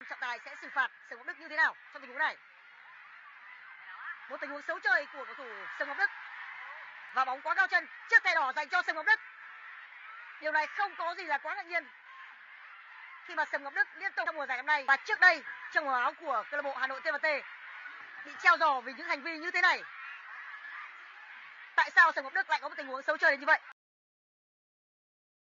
trọng tài sẽ xử phạt Sông Ngọc Đức như thế nào trong tình huống này? Một tình huống xấu chơi của cầu thủ Sông Ngọc Đức và bóng quá cao chân, chiếc thẻ đỏ dành cho Sông Ngọc Đức. Điều này không có gì là quá ngạc nhiên khi mà Sông Ngọc Đức liên tục trong mùa giải năm nay và trước đây trong màu áo của câu lạc bộ Hà Nội TVT bị treo giò vì những hành vi như thế này. Tại sao Sông Ngọc Đức lại có một tình huống xấu chơi đến như vậy?